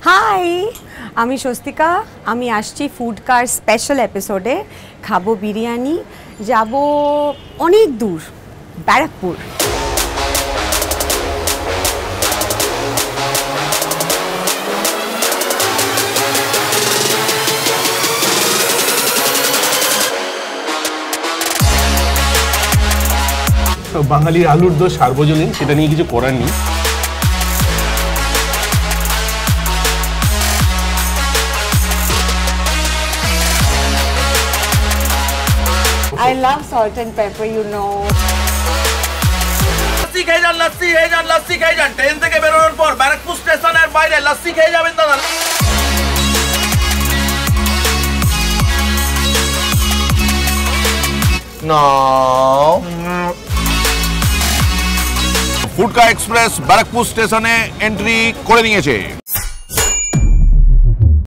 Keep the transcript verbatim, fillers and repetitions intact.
High, আমি স্বস্তিকা। আমি আসছি ফুড কার স্পেশাল এপিসোডে। খাবো বিরিয়ানি, যাব অনেক দূর, ব্যারাকপুর। বাঙালির আলুর দোষ সার্বজনীন, সেটা নিয়ে কিছু করার নেই। I love salt and pepper, you know. Lassi খেয়ে যান, লস্যি খেয়ে যান, লস্যি খেয়ে যান। ট্রেন থেকে বেরোনোর পর ব্যারাকপুর স্টেশনের বাইরে লস্যি খেয়ে যাবেন দাদা। ফুড কা এক্সপ্রেস ব্যারাকপুর স্টেশনে এন্ট্রি করে নিয়েছে।